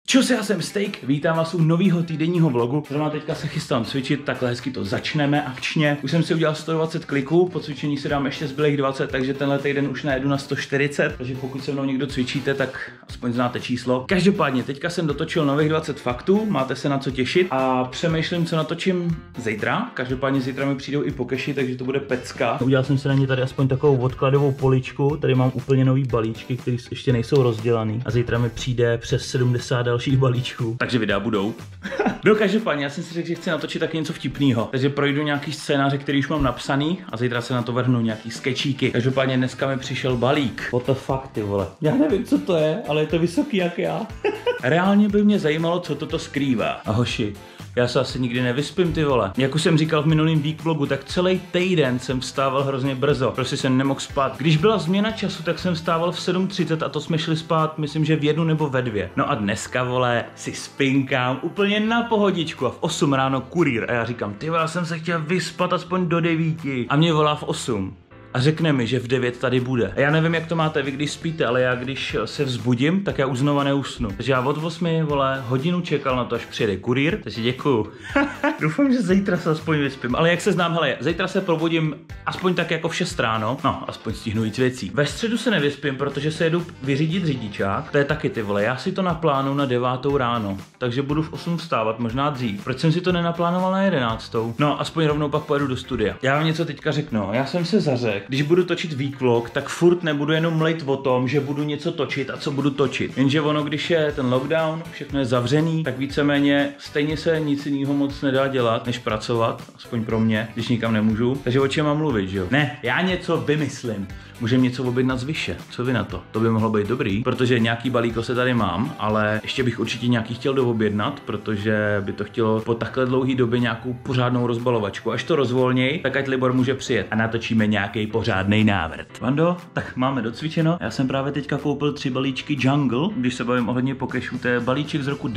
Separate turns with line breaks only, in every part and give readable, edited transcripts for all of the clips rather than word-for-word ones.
Čus, já jsem Steak, vítám vás u nového týdenního vlogu. Zrovna teďka se chystám cvičit, takhle hezky to začneme akčně. Už jsem si udělal 120 kliků, po cvičení si dám ještě zbylých 20, takže tenhle týden už najedu na 140. Takže pokud se mnou někdo cvičíte, tak aspoň znáte číslo. Každopádně, teďka jsem dotočil nových 20 faktů, máte se na co těšit a přemýšlím, co natočím zítra. Každopádně zítra mi přijdou i pokeši, takže to bude pecka. Udělal jsem si na ně tady aspoň takovou odkladovou poličku, tady mám úplně nový balíčky, které ještě nejsou rozdělaný. A zítra mi přijde přes 70 dalších balíčků. Takže videa budou. No každopádně, já jsem si řekl, že chci natočit taky něco vtipného. Takže projdu nějaký scénáře, který už mám napsaný a zítra se na to vrhnu nějaký skečíky. Každopádně dneska mi přišel balík. What the fuck, ty vole. Já nevím, co to je, ale je to vysoký jak já. Reálně by mě zajímalo, co toto skrývá. A hoši, já se asi nikdy nevyspím, ty vole. Jak už jsem říkal v minulém week vlogu, tak celý týden jsem vstával hrozně brzo. Prostě jsem nemohl spát. Když byla změna času, tak jsem vstával v 7:30 a to jsme šli spát, myslím, že v 1 nebo ve 2. No a dneska, vole, si spinkám úplně na pohodičku a v 8 ráno kurýr. A já říkám, ty vole, jsem se chtěl vyspat aspoň do 9. A mě volá v 8. A řekne mi, že v 9 tady bude. A já nevím, jak to máte vy, když spíte, ale já když se vzbudím, tak já už znova neusnu. Takže já od 8, vole, hodinu čekal na to, až přijede kurýr, takže děkuju. Doufám, že zítra se aspoň vyspím. Ale jak se znám, hele, zítra se probudím aspoň tak jako v 6 ráno. No, aspoň stihnu víc věcí. Ve středu se nevyspím, protože se jedu vyřídit řidičák. To je taky, ty vole, já si to naplánu na 9 ráno. Takže budu v 8 vstávat, možná dřív. Proč jsem si to nenaplánoval na 11? No, aspoň rovnou pak pojedu do studia. Já vám něco teďka řeknu. Já jsem se zařekl, když budu točit week vlog, tak furt nebudu jenom mlejt o tom, že budu něco točit a co budu točit. Jenže ono, když je ten lockdown, všechno je zavřený, tak víceméně stejně se nic jiného moc nedá dělat, než pracovat, aspoň pro mě, když nikam nemůžu. Takže o čem mám mluvit, že jo? Ne, já něco vymyslím. Můžeme něco objednat z Vyše. Co vy na to? To by mohlo být dobrý, protože nějaký balíko se tady mám, ale ještě bych určitě nějaký chtěl doobjednat, protože by to chtělo po takhle dlouhé době nějakou pořádnou rozbalovačku. Až to rozvolněj, tak ať Libor může přijet a natočíme nějaký pořádný návrt. Vando, tak máme docvičeno. Já jsem právě teďka koupil 3 balíčky Jungle, když se bavím ohledně pokešů, to je balíček z roku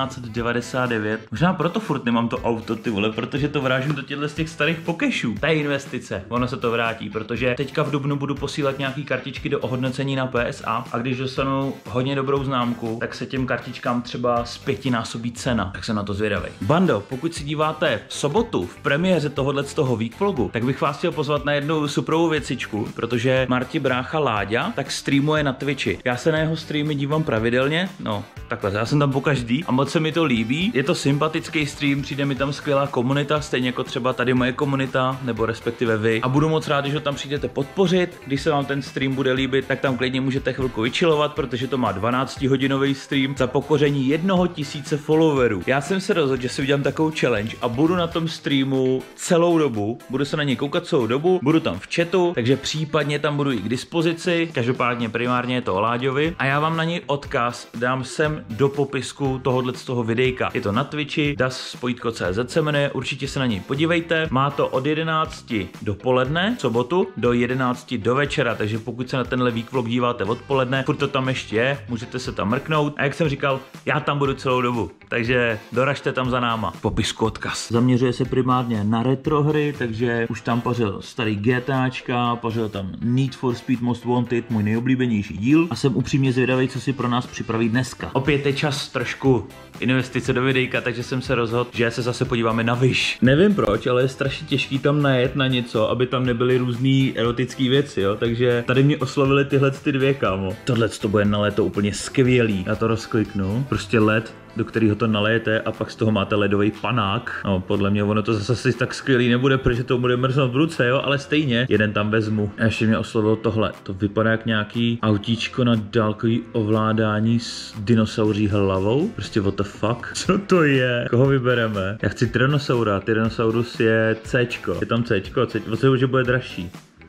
1999. Možná proto furt nemám to auto, ty vole, protože to vrážím do těchto z těch starých pokešů. To je investice. Ono se to vrátí, protože teďka v dubnu budu posílat nějaký kartičky do ohodnocení na PSA a když dostanu hodně dobrou známku, tak se těm kartičkám třeba zpětinásobí cena. Tak jsem na to zvědavej. Bando, pokud si díváte v sobotu v premiéře tohoto week vlogu, tak bych vás chtěl pozvat na jednu superovou věcičku, protože Marti brácha Láďa tak streamuje na Twitchi. Já se na jeho streamy dívám pravidelně, no takhle, já jsem tam pokaždý a moc se mi to líbí. Je to sympatický stream, přijde mi tam skvělá komunita, stejně jako třeba tady moje komunita, nebo respektive vy. A budu moc rád, že ho tam přijdete podpořit. Když se vám ten stream bude líbit, tak tam klidně můžete chvilku vychillovat, protože to má 12hodinový stream za pokoření 1000 followerů. Já jsem se rozhodl, že si udělám takovou challenge a budu na tom streamu celou dobu, budu se na něj koukat celou dobu, budu tam v chatu, takže případně tam budu i k dispozici, každopádně primárně je to o Láďovi a já vám na něj odkaz dám sem do popisku z toho videjka. Je to na Twitchi, das.cz se jmenuje, určitě se na něj podívejte. Má to od 11 dopoledne, sobotu, do 11 do večera, takže pokud se na tenhle week vlog díváte odpoledne, furt to tam ještě je, můžete se tam mrknout a jak jsem říkal, já tam budu celou dobu, takže doražte tam za náma. V popisku odkaz. Zaměřuje se primárně na retro hry, takže už tam pařil starý GTAčka, pařil tam Need for Speed Most Wanted, můj nejoblíbenější díl a jsem upřímně zvědavý, co si pro nás připraví dneska. Opět je čas trošku investice do videjka, takže jsem se rozhodl, že se zase podíváme na Vyš. Nevím proč, ale je strašně těžký tam najet na něco, aby tam nebyly různý erotický věci, jo, takže tady mě oslovily tyhle ty dvě, kámo. Tohle to bude na léto úplně skvělý. Já to rozkliknu, prostě led, do kterého to nalijete a pak z toho máte ledový panák. No, podle mě ono to zase tak skvělý nebude, protože to bude mrznout v ruce, jo, ale stejně jeden tam vezmu. A ještě mě oslovilo tohle. To vypadá jak nějaký autíčko na dálkový ovládání s dinosauří hlavou. Prostě what the fuck? Co to je? Koho vybereme? Já chci Tyrannosaura. Tyrannosaurus je Cčko. Je tam Cčko. Oceňuji, že bude dražší.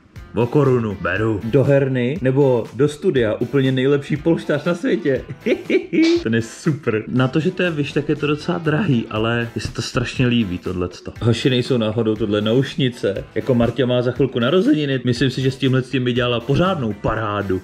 O korunu. Beru. Do herny nebo do studia. Úplně nejlepší polštář na světě. Ten je super. Na to, že to je Vyš, tak je to docela drahý, ale je se to strašně líbí, tohleto. Hoši nejsou náhodou tohle naušnice. Jako Martě má za chvilku narozeniny. Myslím si, že s tímhle by dělala pořádnou parádu.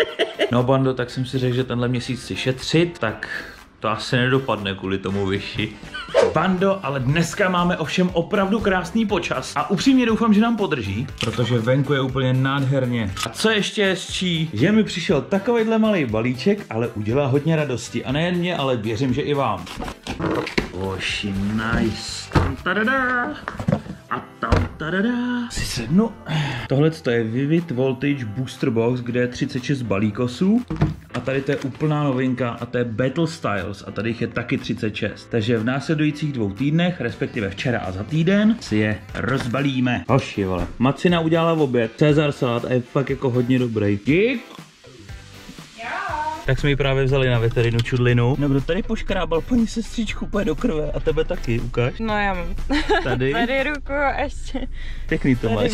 No bando, tak jsem si řekl, že tenhle měsíc si šetřit, tak to asi nedopadne kvůli tomu Vyši. Bando, ale dneska máme ovšem opravdu krásný počas a upřímně doufám, že nám podrží, protože venku je úplně nádherně. A co ještě hezčí, že mi přišel takovejhle malý balíček, ale udělá hodně radosti. A nejen mě, ale věřím, že i vám. Oši, nice. Tam tadadá. A tam tadadá. Si sednu. Tohle je Vivid Voltage Booster Box, kde je 36 balíkosů. A tady to je úplná novinka a to je Battle Styles a tady jich je taky 36. Takže v následujících 2 týdnech, respektive včera a za týden, si je rozbalíme. Hoši, vole. Macina udělala v oběd, Cezar salát a je fakt jako hodně dobrý. Dík! Tak jsme ji právě vzali na veterinu čudlinu. No kdo tady poškrábal paní sestřičku úplně do krve a tebe taky, ukáž?
No já mám
tady,
tady ruku a ještě
pěkný to máš.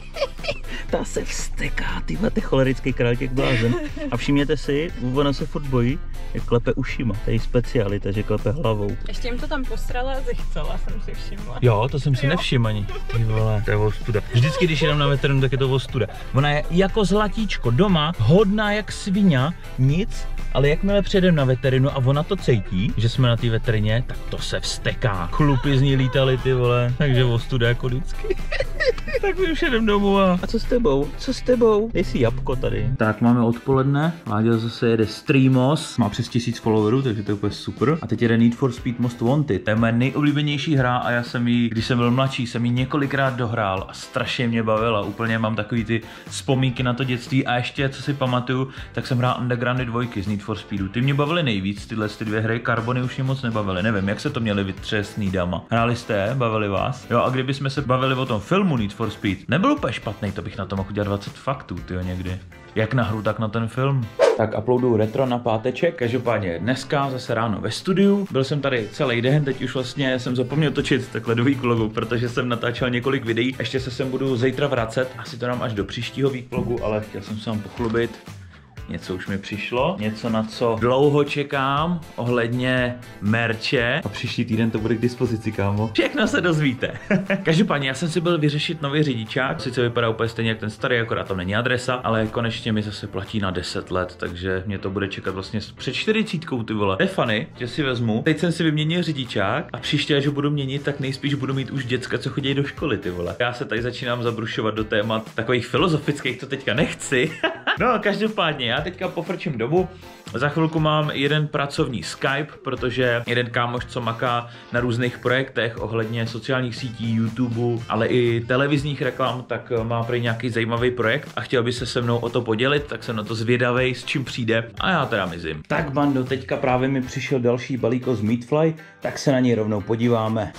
Ta se vsteká, tyhle, ty cholerický králek jak blázen. A všimněte si, ona se furt bojí, jak klepe ušima, to je její specialita, že klepe hlavou.
Ještě jim to tam postrala a zechcela, jsem si všimla.
Jo, to jsem si nevšiml ani. Ty vole, to je ostuda. Vždycky, když jedem na veterinu, tak je to ostuda. Ona je jako zlatíčko doma, hodná jak svině, nic, ale jakmile přijedem na veterinu a ona to cítí, že jsme na té veterině, tak to se vsteká. Chlupy z ní lítaly, ty vole, takže ostuda jako vždycky. Tak my už jedem domů a co s tebou? Co s tebou? Dej si jabko tady. Tak máme odpoledne, Láďa zase jede Streamos, má přes 1000 followerů, takže to je úplně super. A teď jede Need for Speed Most Wanted, to je moje nejoblíbenější hra a já jsem ji, když jsem byl mladší, jsem ji několikrát dohrál a strašně mě bavila. Úplně mám takový ty vzpomínky na to dětství a ještě, co si pamatuju, tak jsem hrál Undergroundy 2 z Need for Speedu. Ty mě bavily nejvíc, tyhle 2 hry, Carbony už mě moc nebavily, nevím, jak se to měli vytřést snídama. Hráli jste, bavili vás? Jo, a kdybychom se bavili o tom filmu Need for Speed, nebyl úplně špatný, to bych na to mohl udělat 20 faktů, tyjo, někdy. Jak na hru, tak na ten film. Tak uploaduju retro na páteček, každopádně dneska zase ráno ve studiu. Byl jsem tady celý den, teď už vlastně jsem zapomněl točit takhle do weekvlogu, protože jsem natáčel několik videí. Ještě se sem budu zítra vracet, asi to dám až do příštího weekvlogu, ale chtěl jsem se vám pochlubit. Něco už mi přišlo, něco na co dlouho čekám ohledně merče. A příští týden to bude k dispozici, kámo. Všechno se dozvíte. Každopádně já jsem si byl vyřešit nový řidičák, sice vypadá úplně stejně jak ten starý, akorát tam není adresa, ale konečně mi zase platí na 10 let, takže mě to bude čekat vlastně před 40, ty vole. Je funny, že si vezmu. Teď jsem si vyměnil řidičák a příště, až ho budu měnit, tak nejspíš budu mít už děcka, co chodí do školy, ty vole. Já se tady začínám zabrušovat do témat takových filozofických, to teďka nechci. No, každopádně já teďka pofrčím domů. Za chvilku mám jeden pracovní Skype, protože jeden kámoš, co maká na různých projektech ohledně sociálních sítí, YouTube, ale i televizních reklam, tak má prý nějaký zajímavý projekt a chtěl by se se mnou o to podělit, tak jsem na to zvědavej, s čím přijde a já teda mizím. Tak bando, teďka právě mi přišel další balíko z Meatfly, tak se na něj rovnou podíváme.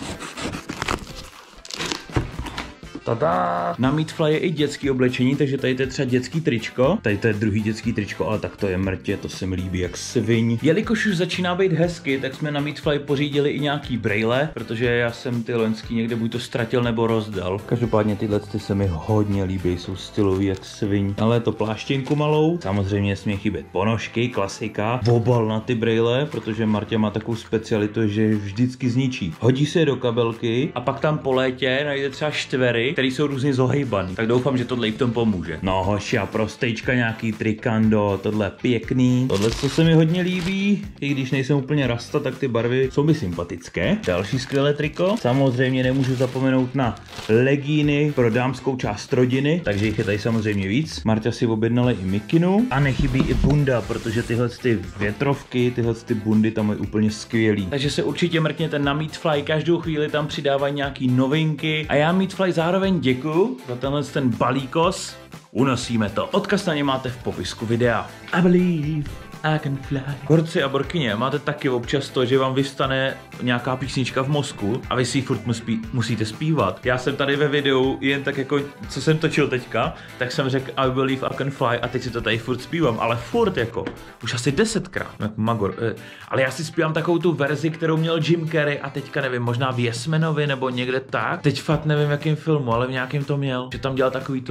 Tada! Na Meatfly je i dětský oblečení, takže tady to je třeba dětský tričko. Tady to je druhý dětský tričko, ale tak to je mrtě, to se mi líbí jak sviň. Jelikož už začíná být hezky, tak jsme na Meatfly pořídili i nějaký brejle, protože já jsem ty loňský někde buď to ztratil nebo rozdal. Každopádně tyhle se mi hodně líbí, jsou stylový jak sviň. Ale to pláštěnku malou, samozřejmě nesmí chybět ponožky, klasika, obal na ty brejle, protože Martě má takovou specialitu, že je vždycky zničí. Hodí se je do kabelky a pak tam po létě najde třeba štvery, který jsou různě zohejbaný. Tak doufám, že tohle i v tom pomůže. No hoši a prostejčka nějaký trikando, tohle pěkný. Tohle co se mi hodně líbí, i když nejsem úplně rasta, tak ty barvy jsou mi sympatické. Další skvělé triko. Samozřejmě nemůžu zapomenout na legíny pro dámskou část rodiny, takže jich je tady samozřejmě víc. Marta si objednala i mikinu a nechybí i bunda, protože tyhle ty větrovky, tyhle ty bundy tam je úplně skvělý. Takže se určitě mrkněte na Meatfly, každou chvíli tam přidávají nějaký novinky a já Meatfly zároveň děkuju za ten balíkos. Unosíme to. Odkaz na ně máte v popisku videa. I believe I can fly. Borci a borkyně, máte taky občas to, že vám vyvstane nějaká písnička v mozku a vy si ji furt musíte zpívat. Já jsem tady ve videu, jen tak jako, co jsem točil teďka, tak jsem řekl I believe I can fly a teď si to tady furt zpívám, ale furt jako, už asi 10krát, jako magor. Ale já si zpívám takovou tu verzi, kterou měl Jim Carrey a teďka nevím, možná v Yes Manovi nebo někde tak. Teď fakt nevím, v jakém filmu, ale v nějakém to měl, že tam dělal takový to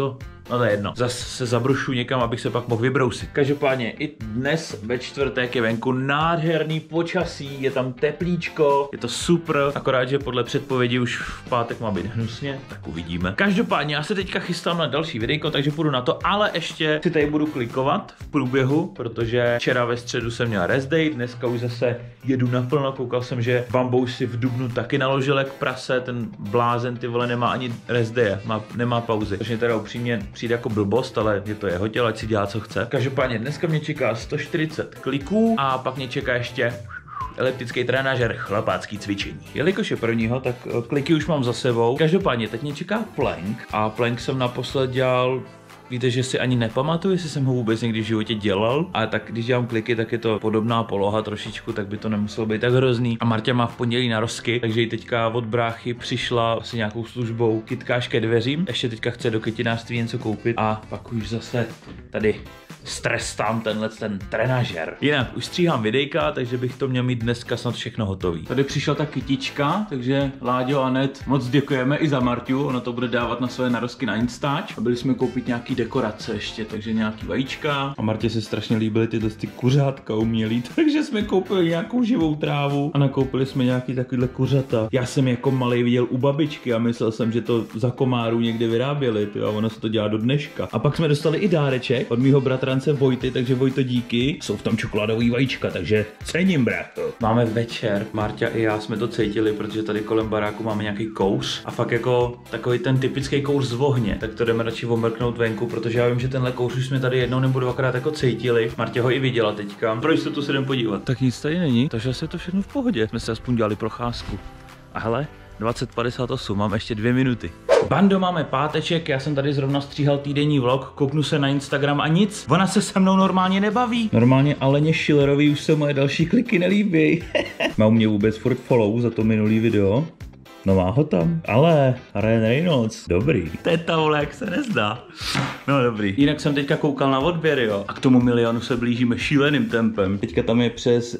No to je jedno. Zase se zabrušu někam, abych se pak mohl vybrousit. Každopádně i dnes ve čtvrtek je venku nádherný počasí, je tam teplíčko, je to super, akorát, že podle předpovědi už v pátek má být hnusně, tak uvidíme. Každopádně já se teďka chystám na další videjko, takže půjdu na to, ale ještě si tady budu klikovat v průběhu, protože včera ve středu jsem měl rest day, dneska už zase jedu naplno, koukal jsem, že Bambou si v dubnu taky naložil jak prase, ten blázen ty vole nemá ani rest day, nemá pauzy. Takže teda upřímně přijde jako blbost, ale je to jeho tělo, ať si dělá co chce. Každopádně dneska mě čeká 140 kliků a pak mě čeká ještě eliptický trenážer, chlapácký cvičení. Jelikož je prvního, tak kliky už mám za sebou. Každopádně teď mě čeká plank a plank jsem naposled dělal. Víte, že si ani nepamatuju, jestli jsem ho vůbec někdy v životě dělal, ale tak když dělám kliky, tak je to podobná poloha trošičku, tak by to nemuselo být tak hrozný. A Marta má v pondělí narozky, takže jí teďka od bráchy přišla asi nějakou službou kytkář ke dveřím. Ještě teďka chce do kytinářství něco koupit a pak už zase tady strestám ten trenažer. Jinak už stříhám videjka, takže bych to měl mít dneska snad všechno hotový. Tady přišla ta kytička, takže Láďo a Anet moc děkujeme i za Marťu, ona to bude dávat na své narozky na Instač. A byli jsme koupit nějaký dekorace ještě, takže nějaký vajíčka. A Martě se strašně líbily tyhle kuřátka umělý, takže jsme koupili nějakou živou trávu a nakoupili jsme nějaký takovýhle kuřata. Já jsem jako malej viděl u babičky a myslel jsem, že to za komáru někde vyráběli, a ona se to dělá do dneška. A pak jsme dostali i dáreček od mýho bratrance Vojty, takže Vojto díky. Jsou v tom čokoládový vajíčka, takže cením, brácho. Máme večer, Marta i já jsme to cítili, protože tady kolem baráku máme nějaký kouř a fakt jako takový ten typický kouř z ohně, tak to jdeme radši omrknout venku, protože já vím, že tenhle kouř už jsme tady jednou nebo dvakrát jako cítili. Martě ho i viděla teďka. Proč se tu se jdem podívat? Tak nic tady není, takže asi je to všechno v pohodě. Jsme se aspoň dělali procházku. A hele, 20:58, mám ještě 2 minuty. Bando, máme páteček, já jsem tady zrovna stříhal týdenní vlog, kouknu se na Instagram a nic, ona se se mnou normálně nebaví. Normálně Aleně Schillerový už se moje další kliky nelíbí. Má u mě vůbec furt follow za to minulý video? No má ho tam, ale Ryan Reynolds, dobrý. Teta vole, jak se nezdá. No dobrý. Jinak jsem teďka koukal na odběry, jo. A k tomu milionu se blížíme šíleným tempem. Teďka tam je přes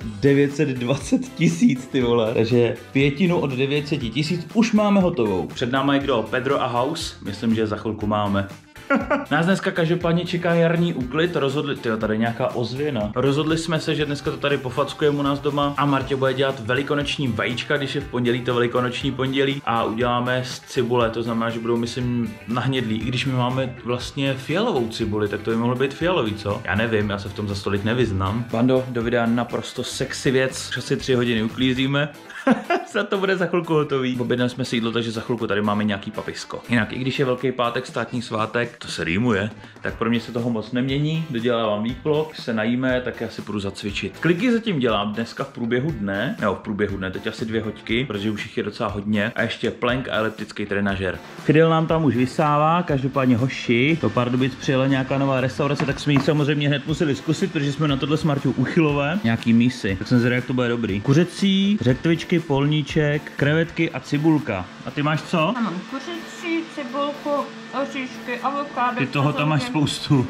920 000, ty vole. Takže 1/5 od 900 000 už máme hotovou. Před náma je kdo? Pedro a House. Myslím, že za chvilku máme. Nás dneska každopádně čeká jarní úklid, tady nějaká ozvěna. Rozhodli jsme se, že dneska to tady pofackujeme u nás doma a Martě bude dělat velikonoční vajíčka, když je v pondělí to velikonoční pondělí a uděláme z cibule, to znamená, že budou myslím nahnědlí, i když my máme vlastně fialovou cibuli, tak to by mohlo být fialový, co? Já nevím, já se v tom za stolik nevyznám. Bando, do videa naprosto sexy věc, asi 3 hodiny uklízíme. Za to bude za chvilku hotový. Objednali jsme si jídlo, takže za chvilku tady máme nějaký papisko. Jinak, i když je Velký pátek, státní svátek, to se rýmuje, tak pro mě se toho moc nemění. Dodělávám výplok, když se najíme, tak já si půjdu zacvičit. Kliky zatím dělám dneska v průběhu dne, nebo v průběhu dne, teď asi 2 hoďky, protože už jich je docela hodně. A ještě plank a eliptický trenažer. Fidel nám tam už vysává, každopádně hoši. Do Pardubic přijela nějaká nová restaurace, tak jsme ji samozřejmě hned museli zkusit, protože jsme na tohle s Marťou uchylové. Nějaký mísy, tak jsem zvědavý, jak to bude dobrý. Kuřecí, řetkvičky, polníček, krevetky a cibulka. A ty máš co?
Já mám kuřecí, cibulku, oříšky, avokádo.
Ty toho tam máš spoustu.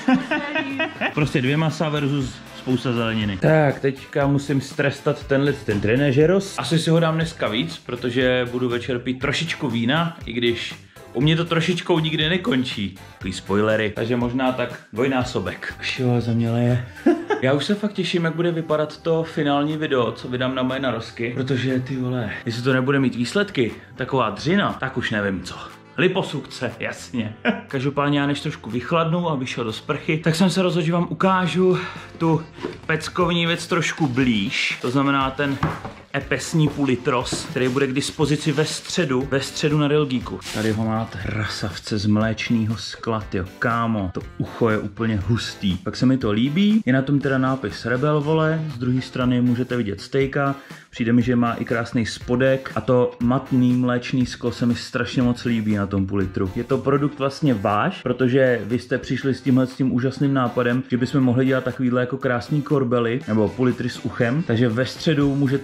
Prostě 2 masa versus spousta zeleniny. Tak, teďka musím strestat ten trenažeros. Asi si ho dám dneska víc, protože budu večer pít trošičku vína, i když u mě to trošičkou nikdy nekončí. Takový spoilery, takže možná tak 2násobek. Jo, za mě je. Já už se fakt těším, jak bude vypadat to finální video, co vydám na moje narozky, protože ty vole, jestli to nebude mít výsledky, taková dřina, tak už nevím co. Liposukce, jasně. Každopádně já než trošku vychladnu a vyšel do sprchy, tak jsem se rozhodl, že vám ukážu tu peckovní věc trošku blíž. To znamená ten epesní půlitros, který bude k dispozici ve středu na Real Geeku. Tady ho máte, rasavce z mléčného skla, jo, kámo, to ucho je úplně hustý. Tak se mi to líbí, je na tom teda nápis Rebel, vole, z druhé strany můžete vidět stejka, přijde mi, že má i krásný spodek a to matný mléčný sklo se mi strašně moc líbí na tom půl litru. Je to produkt vlastně váš, protože vy jste přišli s tím úžasným nápadem, že bychom mohli dělat takovýhle jako krásný korbely nebo půl litry s uchem, takže ve středu můžete čekovat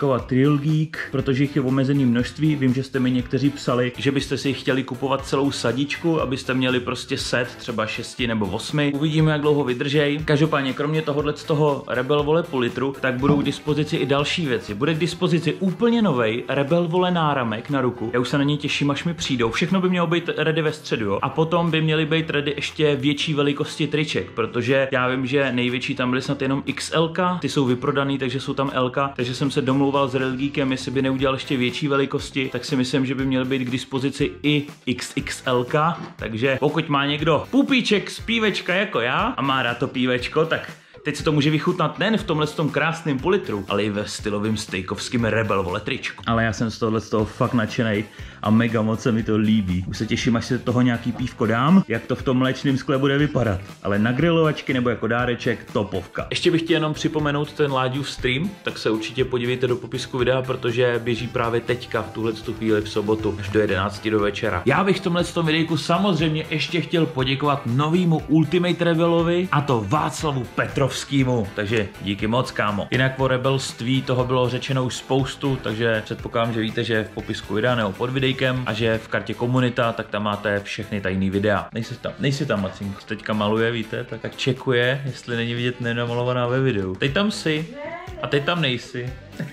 poděkovat Trill Geek, protože jich je omezený množství. Vím, že jste mi někteří psali, že byste si chtěli kupovat celou sadičku, abyste měli prostě set třeba 6 nebo 8. Uvidíme, jak dlouho vydržej. Každopádně kromě tohohle z toho Rebel Vole půl litru, tak budou k dispozici i další věci. Bude k dispozici úplně novej Rebel Vole náramek na ruku. Já už se na ně těším, až mi přijdou. Všechno by mělo být ready ve středu, jo. A potom by měly být ready ještě větší velikosti triček, protože já vím, že největší tam byly snad jenom XL, ty jsou vyprodaný, takže jsou tam L, takže jsem se domlouval s Real Geekem, jestli by neudělal ještě větší velikosti, tak si myslím, že by měly být k dispozici i XXL, takže pokud má někdo pupíček z pívečka jako já a má rád to pívečko, tak teď se to může vychutnat nejen v tomhle tom krásném půl litru, ale i ve stylovým stejkovským Rebel Vole tričku. Ale já jsem z toho fakt nadšenej a mega moc se mi to líbí. Už se těším, až se toho nějaký pívko dám, jak to v tom mléčném skle bude vypadat. Ale na grilovačky nebo jako dáreček topovka. Ještě bych chtěl jenom připomenout ten Láďův stream, tak se určitě podívejte do popisku videa, protože běží právě teďka v tuhle chvíli v sobotu až do 11 do večera. Já bych v tomhle videjku samozřejmě ještě chtěl poděkovat novýmu Ultimate Rebelovi, a to Václavu Petrovskému. Takže díky moc, kámo. Jinak o rebelství toho bylo řečeno už spoustu, takže předpokládám, že víte, že v popisku videa nebo pod videjkem a že v kartě komunita, tak tam máte všechny tajný videa. Nejsi tam, Macink. Teďka maluje, víte, tak čekuje, jestli není vidět nenamalovaná ve videu. Teď tam jsi a teď tam nejsi.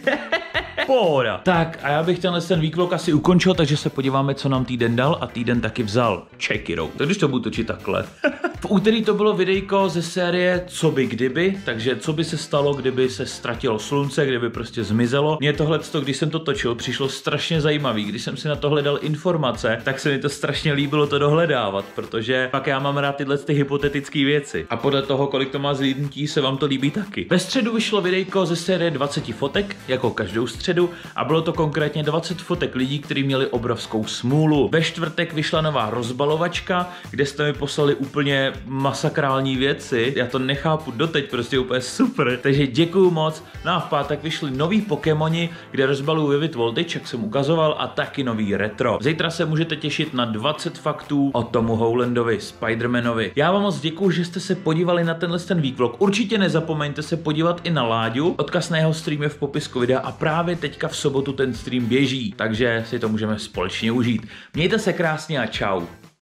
Pohoda. Tak a já bych ten výklok asi ukončil, takže se podíváme, co nám týden dal a týden taky vzal. Check it out. Tak když to budu točit takhle. V úterý to bylo videjko ze série Co by kdyby, takže co by se stalo, kdyby se ztratilo slunce, kdyby prostě zmizelo. Mně tohleto, když jsem to točil, přišlo strašně zajímavý. Když jsem si na tohle dal informace, tak se mi to strašně líbilo to dohledávat, protože pak já mám rád tyhle hypotetické věci. A podle toho, kolik to má zlídnutí, se vám to líbí taky. Ve středu vyšlo videjko ze série 20 fotek, jako každou středu, a bylo to konkrétně 20 fotek lidí, kteří měli obrovskou smůlu. Ve čtvrtek vyšla nová rozbalovačka, kde jste mi poslali úplně masakrální věci. Já to nechápu doteď, prostě úplně super. Takže děkuju moc. No a v pátek vyšli noví Pokémoni, kde rozbaluju Vivid Voltage, jak jsem ukazoval, a taky nový retro. Zítra se můžete těšit na 20 faktů o Tomu Hollandovi, Spidermanovi. Já vám moc děkuju, že jste se podívali na ten výklok. Určitě nezapomeňte se podívat i na Láďu. Odkaz na jeho stream je v popisku videa a právě teďka v sobotu ten stream běží, takže si to můžeme společně užít. Mějte se krásně a čau.